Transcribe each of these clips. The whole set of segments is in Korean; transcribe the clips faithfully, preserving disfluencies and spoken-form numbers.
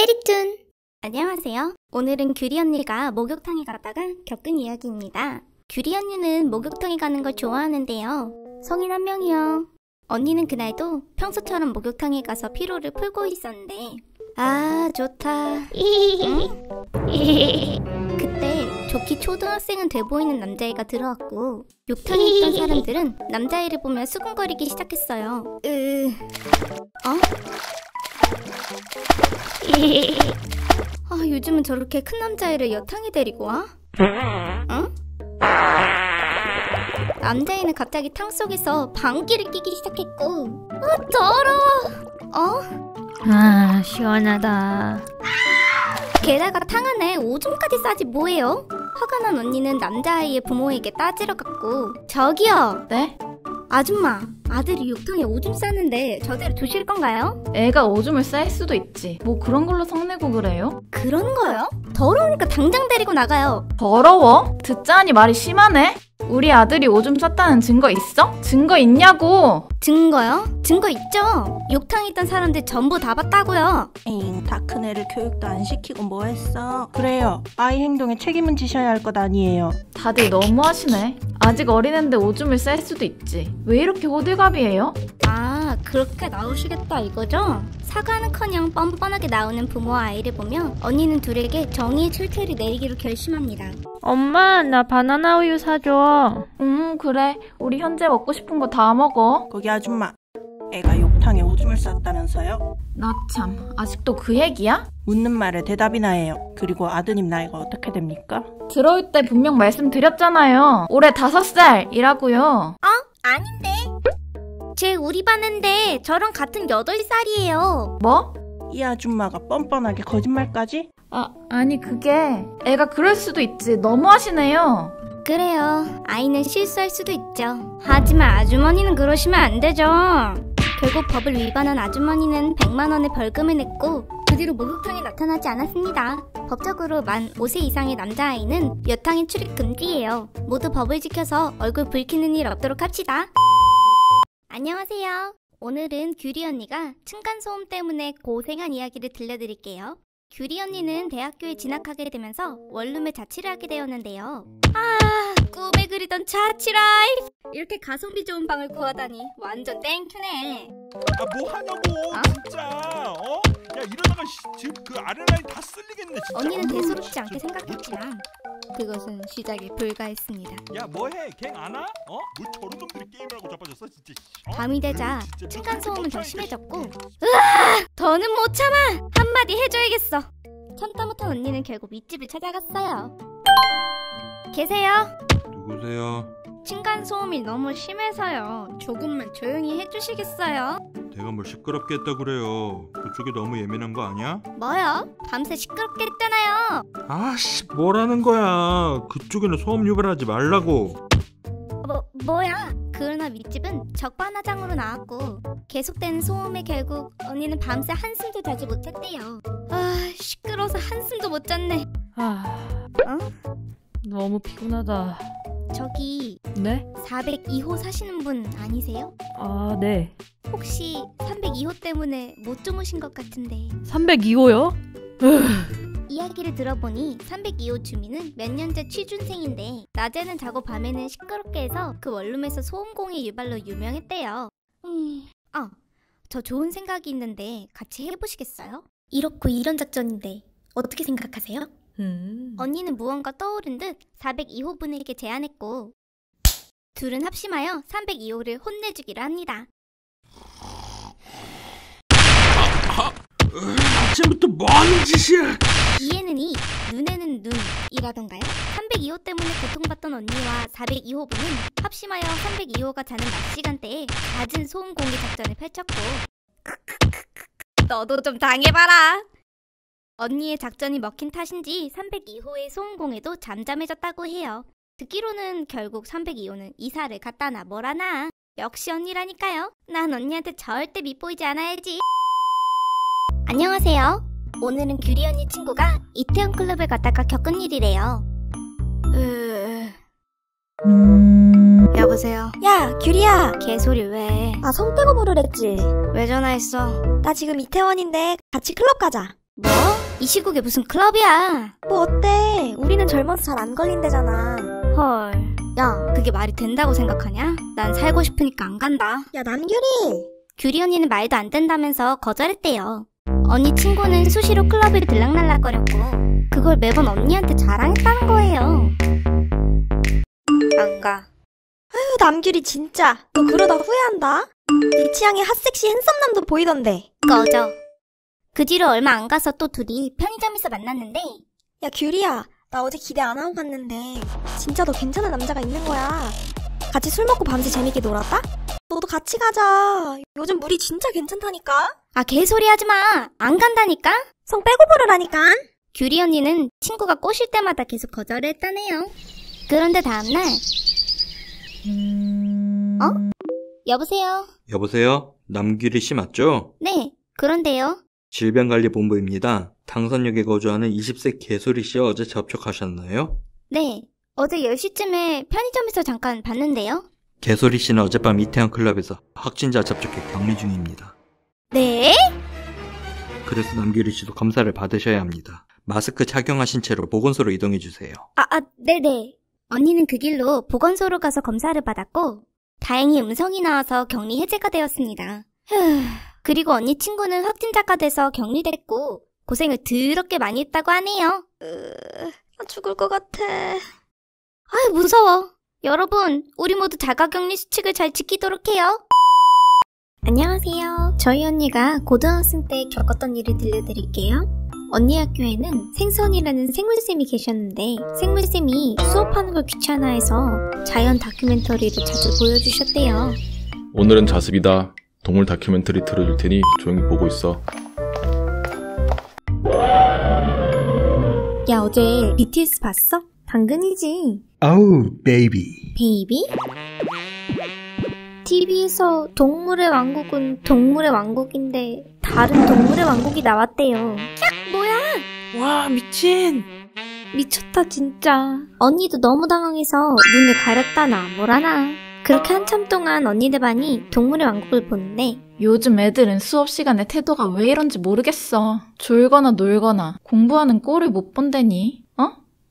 때리툰! 안녕하세요. 오늘은 규리 언니가 목욕탕에 갔다가 겪은 이야기입니다. 규리 언니는 목욕탕에 가는 걸 좋아하는데요. 성인 한 명이요. 언니는 그날도 평소처럼 목욕탕에 가서 피로를 풀고 있었는데 아 좋다. 응? 그때 좋기 초등학생은 돼 보이는 남자애가 들어왔고 욕탕에 있던 사람들은 남자애를 보며 수근거리기 시작했어요. 으... 어? 아, 요즘은 저렇게 큰 남자애를 여탕에 데리고 와? 응? 남자애는 갑자기 탕 속에서 방귀를 끼기 시작했고 아 더러워. 어? 아 시원하다. 게다가 탕 안에 오줌까지 싸지 뭐예요? 화가 난 언니는 남자아이의 부모에게 따지러 갔고 저기요! 네? 아줌마, 아들이 욕탕에 오줌 싸는데 저대로 두실 건가요? 애가 오줌을 쌀 수도 있지. 뭐 그런 걸로 성내고 그래요? 그런 거요? 더러우니까 당장 데리고 나가요. 더러워? 듣자니 말이 심하네? 우리 아들이 오줌 쌌다는 증거 있어? 증거 있냐고! 증거요? 증거 있죠? 욕탕에 있던 사람들 전부 다 봤다고요. 에잉, 다 큰 애를 교육도 안 시키고 뭐 했어? 그래요, 아이 행동에 책임은 지셔야 할 것 아니에요. 다들 너무하시네. 아직 어린애인데 오줌을 쌀 수도 있지. 왜 이렇게 호들갑이에요? 아, 그렇게 나오시겠다 이거죠? 사과는커녕 뻔뻔하게 나오는 부모와 아이를 보며 언니는 둘에게 정의의 철퇴를 내리기로 결심합니다. 엄마, 나 바나나 우유 사줘. 음 그래. 우리 현재 먹고 싶은 거 다 먹어. 거기 아줌마, 애가 욕탕에 오줌을 쌌다면서요? 나 참, 아직도 그 얘기야? 묻는 말에 대답이나 해요. 그리고 아드님 나이가 어떻게 됩니까? 들어올 때 분명 말씀드렸잖아요. 올해 다섯 살이라고요. 어? 아닌데? 쟤 우리 반인데 저랑 같은 여덟 살이에요. 뭐? 이 아줌마가 뻔뻔하게 거짓말까지? 아, 아니 그게 애가 그럴 수도 있지. 너무하시네요. 그래요. 아이는 실수할 수도 있죠. 하지만 아주머니는 그러시면 안 되죠. 결국 법을 위반한 아주머니는 백만 원의 벌금을 냈고 그 뒤로 목욕탕에 나타나지 않았습니다. 법적으로 만 오 세 이상의 남자아이는 여탕에 출입 금지예요. 모두 법을 지켜서 얼굴 붉히는 일 없도록 합시다. 안녕하세요. 오늘은 규리 언니가 층간소음 때문에 고생한 이야기를 들려드릴게요. 규리 언니는 대학교에 진학하게 되면서 원룸에 자취를 하게 되었는데요. 아, 꿈에 그리던 자취 라이프! 이렇게 가성비 좋은 방을 구하다니 완전 땡큐네. 아, 뭐 하냐고 어? 진짜. 어? 야, 이러다가 씨, 지금 그 아랫라인 다 쓸리겠네 진짜. 언니는 어휴, 대수롭지 않게 진짜. 생각했지만 그것은 시작에 불과했습니다. 야, 뭐해? 갱 안 와? 어? 뭐 저런 놈들이 게임을 하고 자빠졌어 진짜. 어? 밤이 되자 진짜 층간소음은 더 너 심해졌고 으아! 더는 못 참아! 한마디 해줘야겠어. 참다 못한 언니는 결국 윗집을 찾아갔어요. 계세요? 누구세요? 층간소음이 너무 심해서요. 조금만 조용히 해주시겠어요? 내가 뭘 시끄럽게 했다 그래요. 그쪽이 너무 예민한 거 아니야? 뭐요? 밤새 시끄럽게 했잖아요. 아씨 뭐라는 거야. 그쪽에는 소음 유발하지 말라고. 뭐, 뭐야? 그러나 윗집은 적반하장으로 나왔고 계속되는 소음에 결국 언니는 밤새 한숨도 자지 못했대요. 아, 시끄러워서 한숨도 못 잤네. 아, 어? 너무 피곤하다. 저기 네? 사백이 호 사시는 분 아니세요? 아, 네. 혹시 삼백이 호 때문에 못 주무신 것 같은데. 삼백이 호요? 이야기를 들어보니 삼백이 호 주민은 몇 년째 취준생인데 낮에는 자고 밤에는 시끄럽게 해서 그 원룸에서 소음공해 유발로 유명했대요. 음... 아, 저 좋은 생각이 있는데 같이 해보시겠어요? 이렇고 이런 작전인데 어떻게 생각하세요? 음. 언니는 무언가 떠오른 듯 사백이 호 분에게 제안했고 둘은 합심하여 삼백이 호를 혼내주기로 합니다. 아침부터 뭐 하는 짓이야? 이에는 이, 눈에는 눈이라던가요? 삼백이 호 때문에 고통받던 언니와 사백이 호 분은 합심하여 삼백이 호가 자는 낮 시간대에 갖은 소음 공개 작전을 펼쳤고 너도 좀 당해봐라! 언니의 작전이 먹힌 탓인지 삼백이 호의 소음 공해도 잠잠해졌다고 해요. 듣기로는 결국 삼백이 호는 이사를 갔다나 뭐라나. 역시 언니라니까요. 난 언니한테 절대 밉보이지 않아야지. 안녕하세요. 오늘은 규리 언니 친구가 이태원 클럽에 갔다가 겪은 일이래요. 으... 여보세요? 야, 규리야. 개소리 왜? 아, 성 떼고 부르랬지. 왜 전화했어? 나 지금 이태원인데 같이 클럽 가자. 뭐? 이 시국에 무슨 클럽이야? 뭐 어때? 우리는 젊어서 잘 안 걸린대잖아. 헐. 야, 그게 말이 된다고 생각하냐? 난 살고 싶으니까 안 간다. 야, 남규리! 규리 언니는 말도 안 된다면서 거절했대요. 언니 친구는 수시로 클럽을 들락날락거렸고 그걸 매번 언니한테 자랑했다는 거예요. 안 가. 아유, 남규리 진짜. 너 그러다 후회한다. 네 취향에 핫섹시 핸섬남도 보이던데. 꺼져. 그 뒤로 얼마 안 가서 또 둘이 편의점에서 만났는데 야, 규리야. 나 어제 기대 안 하고 갔는데 진짜 너 괜찮은 남자가 있는 거야. 같이 술 먹고 밤새 재밌게 놀았다? 너도 같이 가자. 요즘 물이 진짜 괜찮다니까? 아, 개소리 하지 마. 안 간다니까? 성 빼고 부르라니까? 규리 언니는 친구가 꼬실 때마다 계속 거절을 했다네요. 그런데 다음날 어? 여보세요? 여보세요? 남규리 씨 맞죠? 네, 그런데요. 질병관리본부입니다. 당선역에 거주하는 이십 세 개소리 씨 어제 접촉하셨나요? 네, 어제 열 시쯤에 편의점에서 잠깐 봤는데요. 개소리 씨는 어젯밤 이태원 클럽에서 확진자 접촉해 격리 중입니다. 네? 그래서 남규리 씨도 검사를 받으셔야 합니다. 마스크 착용하신 채로 보건소로 이동해주세요. 아, 아, 네네. 언니는 그 길로 보건소로 가서 검사를 받았고 다행히 음성이 나와서 격리 해제가 되었습니다. 휴, 그리고 언니 친구는 확진자가 돼서 격리됐고 고생을 더럽게 많이 했다고 하네요. 으... 나 죽을 것 같아. 아유, 무서워. 여러분, 우리 모두 자가격리 수칙을 잘 지키도록 해요. 안녕하세요. 저희 언니가 고등학생 때 겪었던 일을 들려드릴게요. 언니 학교에는 생선이라는 생물쌤이 계셨는데 생물쌤이 수업하는 걸 귀찮아해서 자연 다큐멘터리를 자주 보여주셨대요. 오늘은 자습이다. 동물 다큐멘터리 틀어줄 테니 조용히 보고 있어. 야, 어제 비티에스 봤어? 당근이지. 아우, 베이비. 베이비? 티비에서 동물의 왕국은 동물의 왕국인데 다른 동물의 왕국이 나왔대요. 야, 뭐야? 와, 미친. 미쳤다 진짜. 언니도 너무 당황해서 눈을 가렸다나 뭐라나. 그렇게 한참 동안 언니네 반이 동물의 왕국을 보는데 요즘 애들은 수업 시간에 태도가 왜 이런지 모르겠어. 졸거나 놀거나 공부하는 꼴을 못 본다니. 어?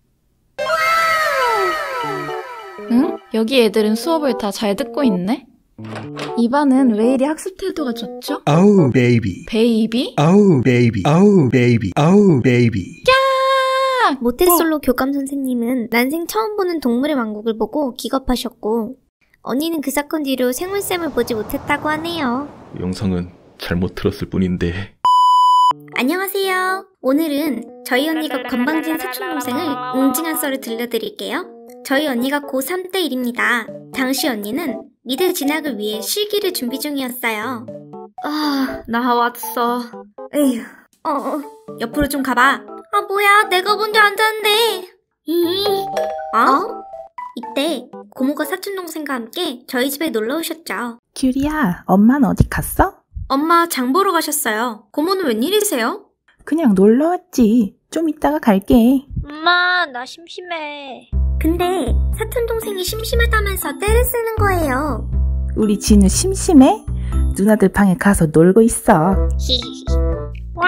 응? 여기 애들은 수업을 다 잘 듣고 있네? 이 반은 왜 이리 학습 태도가 좋죠? 아우, 베이비. 베이비? 아우, 베이비. 아우, 베이비. 아우, 베이비. 야! 모태솔로 교감 선생님은 난생 처음 보는 동물의 왕국을 보고 기겁하셨고 언니는 그 사건 뒤로 생물쌤을 보지 못했다고 하네요. 영상은 잘못 들었을 뿐인데. 안녕하세요. 오늘은 저희 언니가 건방진 사촌동생을 웅징한 썰을 들려드릴게요. 저희 언니가 고삼 때 일입니다. 당시 언니는 미대 진학을 위해 실기를 준비 중이었어요. 아, 나 왔어. 에휴, 어, 어, 옆으로 좀 가봐. 아, 뭐야, 내가 먼저 앉았는데. 어? 이때 고모가 사촌동생과 함께 저희 집에 놀러 오셨죠. 규리야, 엄마는 어디 갔어? 엄마 장 보러 가셨어요. 고모는 웬일이세요? 그냥 놀러 왔지. 좀 이따가 갈게. 엄마, 나 심심해. 근데 사촌동생이 심심하다면서 떼를 쓰는 거예요. 우리 진우 심심해? 누나들 방에 가서 놀고 있어. 히히히. 와.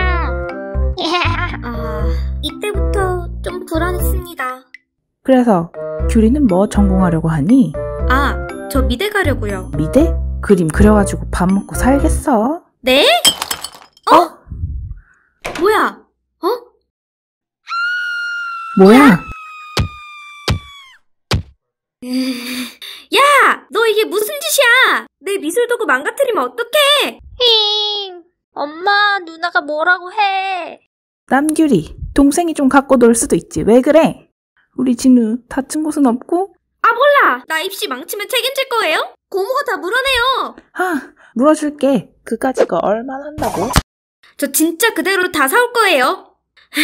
아, 이때부터 좀 불안했습니다. 그래서 규리는 뭐 전공하려고 하니? 아, 저 미대 가려고요. 미대? 그림 그려가지고 밥 먹고 살겠어. 네? 어? 뭐야? 어? 뭐야? 야! 너 이게 무슨 짓이야? 내 미술 도구 망가뜨리면 어떡해? 힝. 엄마, 누나가 뭐라고 해. 남규리, 동생이 좀 갖고 놀 수도 있지. 왜 그래? 우리 진우 다친 곳은 없고? 아, 몰라. 나 입시 망치면 책임질 거예요? 고모가 다 물어내요. 아, 물어줄게. 그까짓 거 얼마나 한다고? 저 진짜 그대로 다 사올 거예요.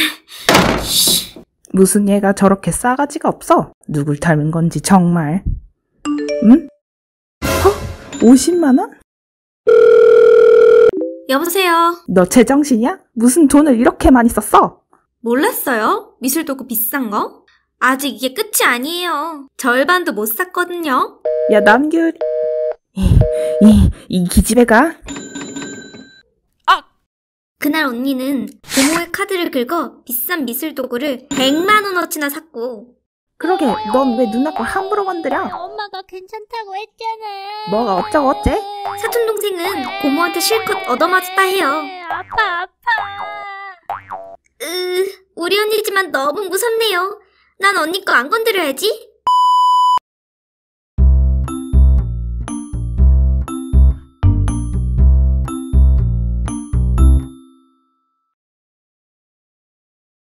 무슨 얘가 저렇게 싸가지가 없어? 누굴 닮은 건지 정말. 응? 어? 오십만 원? 여보세요. 너 제정신이야? 무슨 돈을 이렇게 많이 썼어? 몰랐어요? 미술 도구 비싼 거? 아직 이게 끝이 아니에요. 절반도 못 샀거든요. 야, 남규리. 이, 이, 이 기집애가? 아! 그날 언니는 고모의 카드를 긁어 비싼 미술 도구를 백만 원어치나 샀고. 그러게, 넌 왜 누나 걸 함부로 건드려? 엄마가 괜찮다고 했잖아. 뭐가 어쩌고 어째? 사촌 동생은 고모한테 실컷 얻어맞았다 해요. 아파 아파. 으, 우리 언니지만 너무 무섭네요. 난 언니 거 안 건드려야지.